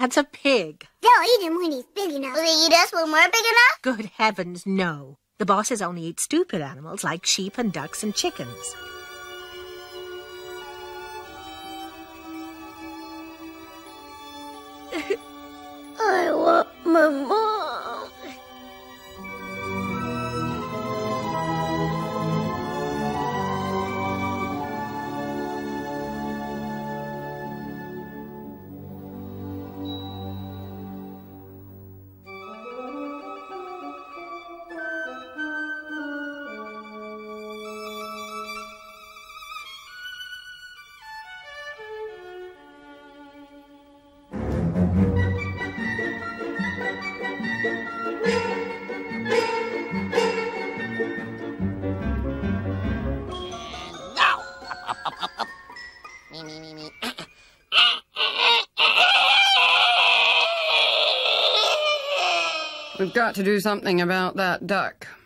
That's a pig. They'll eat him when he's big enough. Will they eat us when we're big enough? Good heavens, no. The bosses only eat stupid animals like sheep and ducks and chickens. I want my mom. We've got to do something about that duck.